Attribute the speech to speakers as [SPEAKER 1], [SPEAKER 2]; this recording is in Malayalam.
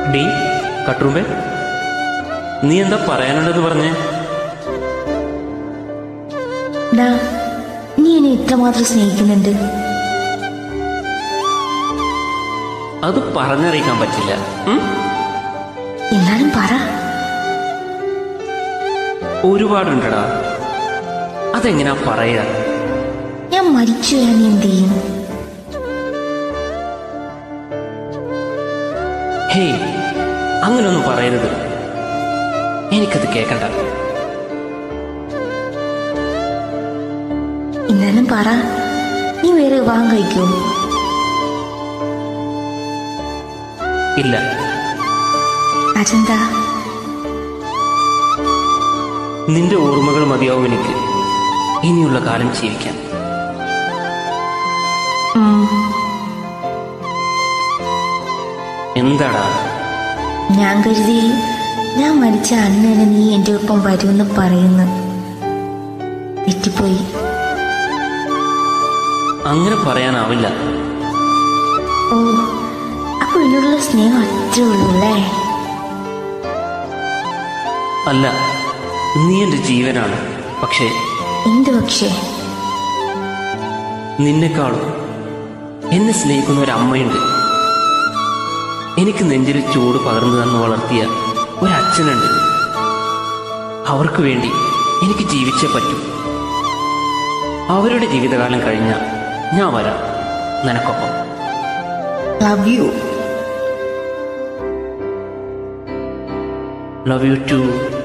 [SPEAKER 1] ഡീ കട്ടുറുമ്പേ, നീ എന്താ പറയാനുണ്ടെന്ന് പറഞ്ഞേ?
[SPEAKER 2] നീ എന്നെ ഇത്രമാത്രം സ്നേഹിക്കുന്നുണ്ട്.
[SPEAKER 1] അത് പറഞ്ഞറിയിക്കാൻ പറ്റില്ല.
[SPEAKER 2] എന്നാലും പറ.
[SPEAKER 1] ഒരുപാടുണ്ടടാ. അതെങ്ങനാ പറയാ?
[SPEAKER 2] ഞാൻ മരിച്ചു ഞാൻ എന്ത് ചെയ്യും?
[SPEAKER 1] ഹേയ്, അങ്ങനൊന്നും പറയരുത്. എനിക്കത് കേക്കണ്ട.
[SPEAKER 2] എന്നാലും പറ, നീ വേറെ വിവാഹം കഴിക്കോ?
[SPEAKER 1] ഇല്ല.
[SPEAKER 2] അതെന്താ?
[SPEAKER 1] നിന്റെ ഓർമ്മകൾ മതിയാവും എനിക്ക് ഇനിയുള്ള കാലം ജീവിക്കാൻ. എന്താടാ?
[SPEAKER 2] ഞാൻ കരുതി ഞാൻ മരിച്ച അന്ന് നീ എന്റെ ഒപ്പം വരുമെന്ന് പറയുന്നു. തെറ്റിപ്പോയി.
[SPEAKER 1] അങ്ങനെ പറയാനാവില്ല.
[SPEAKER 2] ഓ, അപ്പൊ എന്നോടുള്ള സ്നേഹം അത്രേ ഉള്ളൂ അല്ലേ?
[SPEAKER 1] അല്ല, നീ എന്റെ ജീവനാണ്. പക്ഷേ
[SPEAKER 2] എന്ത് പക്ഷേ?
[SPEAKER 1] നിന്നെക്കാളും എന്നെ സ്നേഹിക്കുന്ന ഒരമ്മയുണ്ട്. എനിക്ക് നെഞ്ചിൽ ചൂട് പകർന്നു തന്ന് വളർത്തിയ ഒരച്ഛനുണ്ട്. അവർക്ക് വേണ്ടി എനിക്ക് ജീവിച്ചേ പറ്റൂ. അവരുടെ ജീവിതകാലം കഴിഞ്ഞാൽ ഞാൻ വരാം നിനക്കൊപ്പം.
[SPEAKER 2] Love you.
[SPEAKER 1] Love you to.